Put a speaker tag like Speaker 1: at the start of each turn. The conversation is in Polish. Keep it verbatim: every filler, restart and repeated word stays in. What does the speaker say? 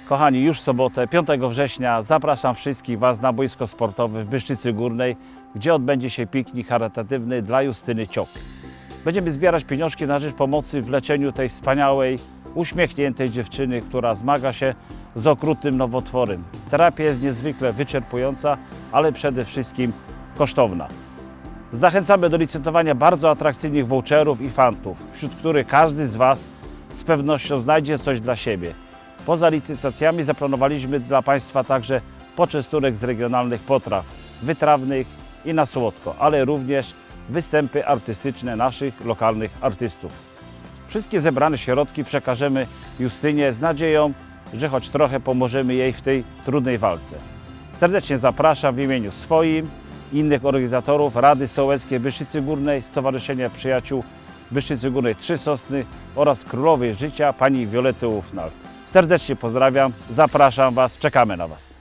Speaker 1: Kochani, już w sobotę, piątego września, zapraszam wszystkich Was na boisko sportowe w Bystrzycy Górnej, gdzie odbędzie się piknik charytatywny dla Justyny Ciok. Będziemy zbierać pieniążki na rzecz pomocy w leczeniu tej wspaniałej, uśmiechniętej dziewczyny, która zmaga się z okrutnym nowotworem. Terapia jest niezwykle wyczerpująca, ale przede wszystkim kosztowna. Zachęcamy do licytowania bardzo atrakcyjnych voucherów i fantów, wśród których każdy z Was z pewnością znajdzie coś dla siebie. Poza licytacjami zaplanowaliśmy dla Państwa także poczęstunek z regionalnych potraw, wytrawnych i na słodko, ale również występy artystyczne naszych lokalnych artystów. Wszystkie zebrane środki przekażemy Justynie z nadzieją, że choć trochę pomożemy jej w tej trudnej walce. Serdecznie zapraszam w imieniu swoim i innych organizatorów Rady Sołeckiej Bystrzycy Górnej, Stowarzyszenia Przyjaciół Bystrzycy Górnej Trzy Sosny oraz Królowej Życia pani Wiolety Ufnal. Serdecznie pozdrawiam, zapraszam Was, czekamy na Was.